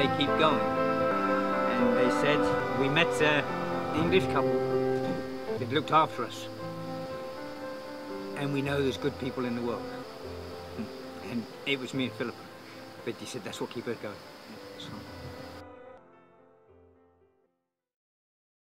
they keep going? And they said, we met an English couple that looked after us. And we know there's good people in the world. And it was me and Philippa. But he said, that's what keeps us going.